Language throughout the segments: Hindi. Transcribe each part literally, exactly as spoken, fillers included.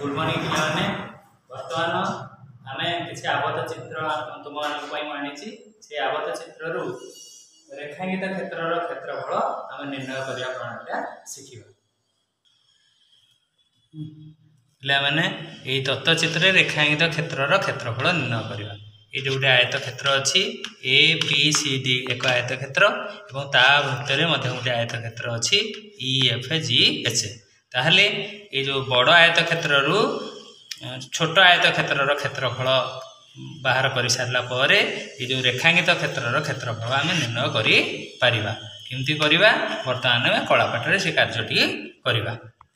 गुड मॉर्निंग पिलाने वर्तमान आमे किसी आबद्ध चित्र तुम आनी से आबद्ध चित्र रेखांकित क्षेत्र क्षेत्रफल आम निर्णय करने प्रणाली शिखा पे यही तत्वचित्र रेखांकित क्षेत्र क्षेत्रफल निर्णय करवा। ये गोटे आयत क्षेत्र अच्छी ए बी सी डी एक आयत क्षेत्र और ता भितर गोटे आयत क्षेत्र अच्छी ई एफ जी एच। ताहले ये जो बड़ आयत क्षेत्र छोट आयत क्षेत्र क्षेत्रफल बाहर कर सारा पर ये जो रेखांकित क्षेत्र क्षेत्रफल आम निर्णय कर केमती करवा बर्तमान कलापाठ से कार्यटी करवा।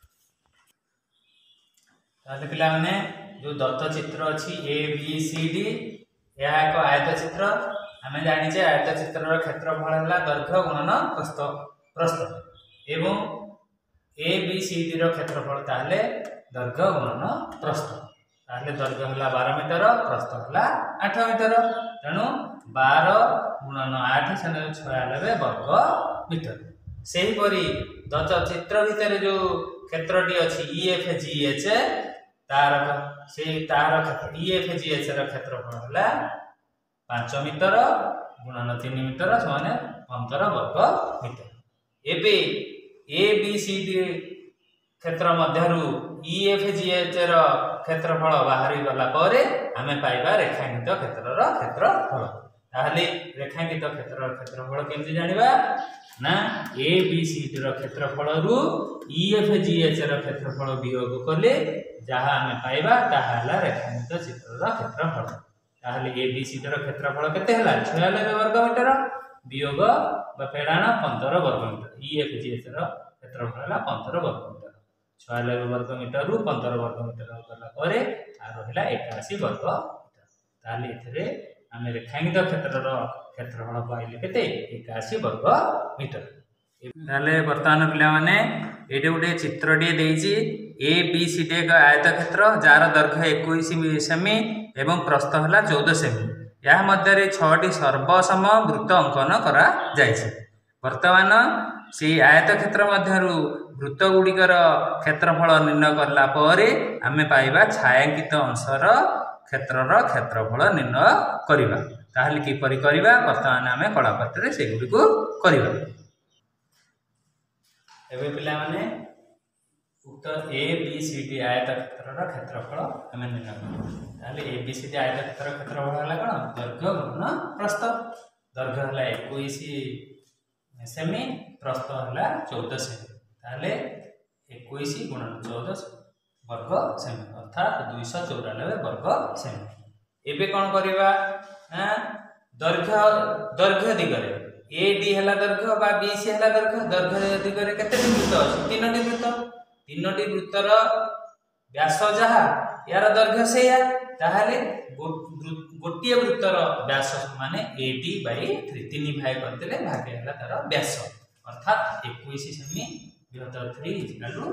पिला माने जो दत्त चित्र अच्छी ए बी सी डी यह एक आयत चित्र आम जाने आयत चित्र क्षेत्रफल है दैर्घ्य गुणन प्रस्थ प्रस्थ एवं ए बी सी डी क्षेत्रफल ताहले दैर्घ्य गुणन प्रस्थ ताहले दैर्घ्य है बारह मीटर प्रस्थ है आठ मीटर तेणु बारह गुणन आठ से छयानबे वर्ग मीटर। से हीपरी दत्त चित्र भितर जो क्षेत्रटी अच्छी ई एफ जी एच तार से तार ई एफ जी एच क्षेत्रफल है पांच मीटर गुणन तीन मीटर समान पंद्रह वर्ग मीटर। एबे ए बी सी डी क्षेत्र मध्यरु ई एफ जी एच क्षेत्रफल बाहरी गला पर आमे पाइबा रेखांकित क्षेत्र क्षेत्रफल। ताहले रेखांकित क्षेत्र क्षेत्रफल केमती जानिबा ना ए बी सी डी क्षेत्रफल रु ई एफ जी एच क्षेत्रफल वियोग कले जहाँ आमे पाइबा ताहा हला रेखांकित चित्र क्षेत्रफल। ताहले ए बी सी डी क्षेत्रफल केते हला छयानबे वर्ग मीटर वियोग बा फेडाण पंद्रह वर्ग metre. E F G H क्षेत्रफल हला पंद्रह वर्ग मीटर छयानबे वर्ग मीटर रु पंद्रह वर्ग मीटर गला पर आ रहिला इक्यासी वर्ग मीटर। ताहले एथरे आमे रेखांकित क्षेत्र क्षेत्रफल पाइले केते इक्यासी वर्ग मीटर। ताहले वर्तमान पिला माने एटे गोटे चित्रटी देइछि ए बी सी डी एक आयत क्षेत्र जार दैर्घ्य इक्कीस सेमी एवं प्रस्थ है चौदह सेमी। या मध्य छटी सर्वसम वृत्त अंकन करा जायछि। वर्तमान से आयत क्षेत्र मध्यरु वृत्त गुड़िकर क्षेत्रफल निर्णय करला पर आमे पाइबा छायांकित अंशर क्षेत्रर क्षेत्रफल निर्णय करवा। ताहले किपरि करवा वर्तमान आमे कलापाठ से गुड़िक करवा। एबे पिला माने उक्त ए बी सी डी आयत क्षेत्र क्षेत्रफल आम निर्णय कर ए बी सी डी आयत क्षेत्र क्षेत्रफल है कौन दैर्घ्य गुणन प्रस्थ। दैर्घ्य है इक्कीस सेमी प्रस्थ है चौदह सेमी ताहले इक्कीस गुणन चौदह वर्ग सेमी अर्थात दुईश चौरानबे वर्ग सेमी। एबे कौन करवा दैर्घ्य दैर्घ्य दिगरे ए डी है दैर्घ्य बा बी सी है दैर्घ्य दैर्घ्य दिगरे केते वृत्त अछि तीन टी वृत्त तीन टी वृत्तर व्यास जहा यार दैर्घ्य से ताहले गोटे वृत्तर व्यास माने ए डी बाई थ्री तीन भाग करदेले भागे है तार व्यास अर्थात इक्कीस सेमी विभक्त थ्री इक्वल टू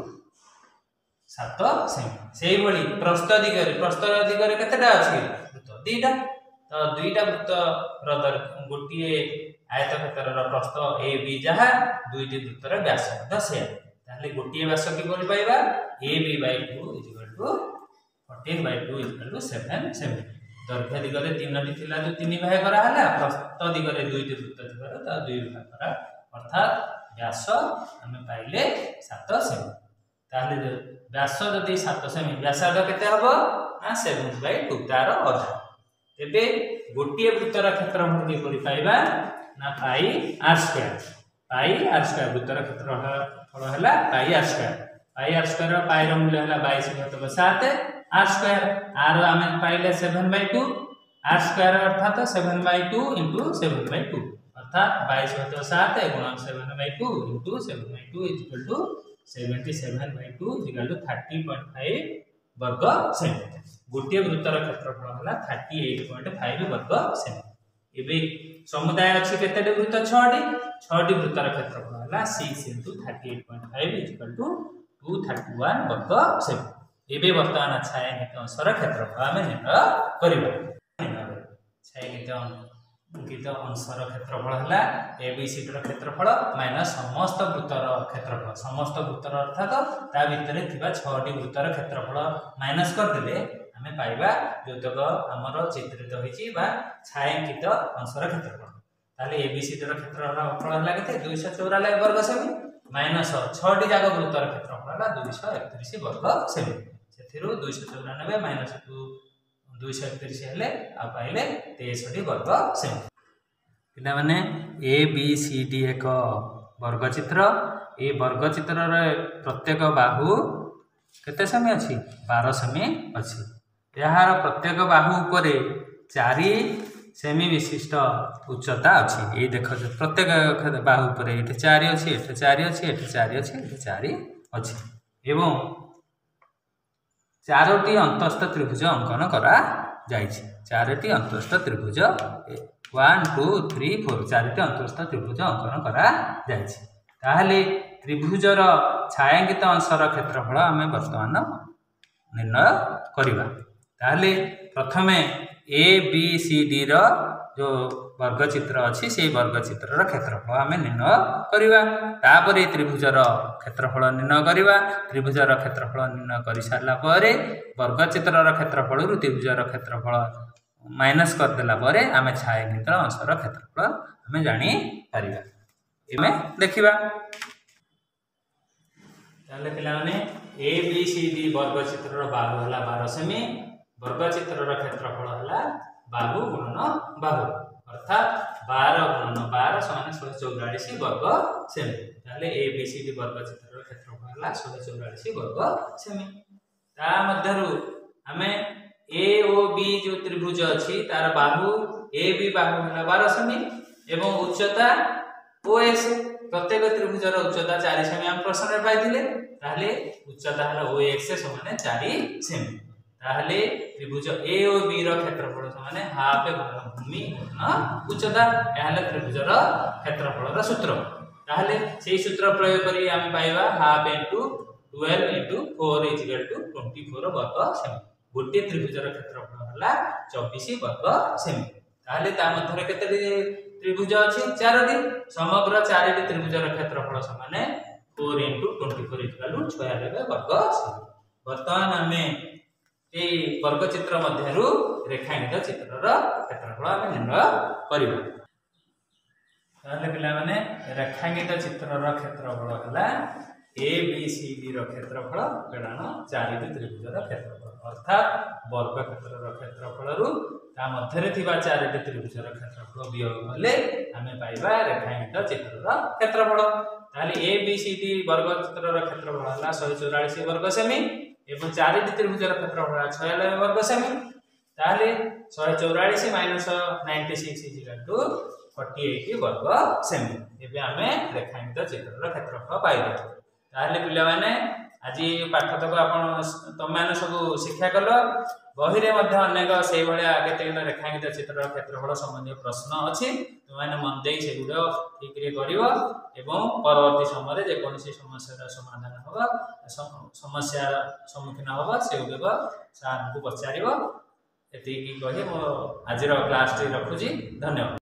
सात सेमी। से भली प्रस्थ दिगरे प्रस्थ दिगरे केतेटा अछि वृत्त दुईटा तो दुईटा वृत्तर गोटे आयत क्षेत्र प्रस्थ ए बी जहा दुईटी वृत्तर व्यास से ताहले गोटे व्यास किपरि पाइबा A B by two equal to fourteen by two equal to seven सेमी। दैर्घ्य दिगरे तीन टी थिला जो तीन भाग करा हला प्रस्थ दिगरे दुईटी वृत्त थिबार ता दुई भाग करा अर्थात व्यास आमे पाइले सात सेमी। ताहले व्यास जदि सात सेमी व्यासार्ध केते हबो ना सेवन बाई टू तार अधा। एबे गोटे वृत्तर क्षेत्रफल किपरि पाइबा ना pi r square pi r square वृत्तर क्षेत्रफल है pi r square pi r square pi मूल्य है बाईस घटक सात आर स्क्वायर आर आम पाइले seven by two r square अर्थात seven by two into seven by two अर्थात बाईस घटक सात गुणन seven by two into seven by two equal to seventy seven by two equal to thirty point five वर्ग सेमी। गोटे वृत्तर क्षेत्रफल है थर्टी एट पॉइंट फाइव वर्ग सेमी। एबे समुदाय अच्छी केते वृत्त छटी छटी वृत्तर क्षेत्रफल है six into thirty eight point five equal to two thirty one वर्ग सेमी। एबे वर्तमान छायांकित अंशर क्षेत्रफल आम निर्णय करवा। छायांकित अंकित अंशर क्षेत्रफल है ए बी सी डी क्षेत्रफल माइनस समस्त वृत्तर क्षेत्रफल समस्त वृत्तर अर्थात ता भितर थिबा छह वृत्तर क्षेत्रफल माइनस करदेले आमे पाइबा जोतक हमर चित्रित होईची बा छायांकित अंशर क्षेत्रफल ताले ए बी सी डी क्षेत्रफल हला केते दो सौ चौरानवे वर्ग सेमी माइनस छह टी जाग वृत्तर क्षेत्रफल हला दो सौ इकतीस वर्ग सेमी सेथिरु दो सौ चौरानवे माइनस दो सौ इकतीस हेले आ पाइले तेसठ वर्ग सेमी पिला माने ए बी सी डी एक वर्गचित्र ए वर्गचित्र रे प्रत्येक बाहु केते सेमी अछि बारह सेमी अछि यार प्रत्येक बाहु उपरे चार सेमी विशिष्ट उच्चता अछि ए देख प्रत्येक बाहु उपरे एठे चार अछि एठे चार अछि एठे चार अछि एठे चार अछि एवं चारोटी अंतस्थ त्रिभुज अंकन करा जाइछि चारोटी अंतस्थ त्रिभुज वन टू थ्री फोर चारोटी अंतस्थ त्रिभुज अंकन करा जाइछि ताहले त्रिभुजर छायांकित अंशर क्षेत्रफल आमे वर्तमान निर्णय करिबा ताहले प्रथमे ए बी सी डी रो जो वर्गचित्र अच्छी से वर्गचित्र क्षेत्रफल आम निर्णय करवा तापर त्रिभुजर क्षेत्रफल निर्णय करवा त्रिभुजर क्षेत्रफल निर्णय कर सारा वर्गचित्र क्षेत्रफल त्रिभुजर क्षेत्रफल माइनस करदेला आम छायांकित अंशर क्षेत्रफल आम जापर देखा पे ए बी सी डी वर्गचित्र बाहु है बारह सेमी वर्गचित्र क्षेत्रफल है बाहु गुणन बाहु अर्थात बारह गुणन बारह समान शहे चौरालीस वर्ग सेमी ताले ए बी सी डी वर्गचित्र क्षेत्रफल है शहे चौरालीस वर्ग सेमी ता मध्यरु आमे ए ओ बी जो त्रिभुज अछि तार बाहु ए बी बाहु है बारह सेमी एवं उच्चता ओ एस प्रत्येक त्रिभुजर उच्चता चार सेमी हम प्रश्न रे पाइथिले ताले उच्चता है ओ एक्स समान चार सेमी ताहले त्रिभुज ए और बी रो क्षेत्रफल समान हाफ भूमि गुणन उच्चता याहले त्रिभुजर क्षेत्रफल सूत्र ताहले सेही सूत्र प्रयोग करी आमे पाइबा हाफ इनटू बारह इनटू चार इज इक्वल टू चौबीस वर्ग सेमी गोटे त्रिभुजर क्षेत्रफल हला चौबीस वर्ग सेमी ताहले ता मध्यरे केते त्रिभुज अछि चारोटी समग्र चारोटी त्रिभुजर क्षेत्रफल समान चार इनटू चौबीस इज इक्वल टू छियानवे वर्ग सेमी वर्तमान आमे ए वर्गचित्र मध्यरु रेखांकित चित्रर क्षेत्रफल आम निर्णय करिबा ताले पिला माने रेखांकित चित्रर क्षेत्रफल हला ए बी सी डी रो क्षेत्रफल बेडान चारिटी त्रिभुजर क्षेत्रफल अर्थात वर्ग क्षेत्रर क्षेत्रफल रु ता मध्यरे थिबा चारिटी त्रिभुजर क्षेत्रफल वियोग कले आमे पाइबा रेखांकित चित्रर क्षेत्रफल ताले ए बी सी डी वर्गचित्रर क्षेत्रफल हला एक सौ चौरालीस वर्ग सेमी एवं चारिटी त्रिभुजर क्षेत्रफल छियानवे वर्ग सेमी ताले एक सौ चौरालीस माइनस छियानवे इज इक्वल टू अड़तालीस वर्ग सेमी एबे आमे रेखांकित चित्रर क्षेत्रफल पाइबा ताले पिला माने आज पाठ तक आपण तुम माने सब शिक्षा कल बही रे मध्ये अनेक से भलिया केते रेखांकित चित्रर क्षेत्रफल संबंधी प्रश्न अछि तुम माने मन देई से गुडो ठीक रे करिवो एवं परवर्ती समय जे कोनसी समस्या समाधान होबा समस्या सम्मुखीन होबा से गुडो सार को पचारिवो एति की कहि मो आजिर क्लास टी रखुजी धन्यवाद।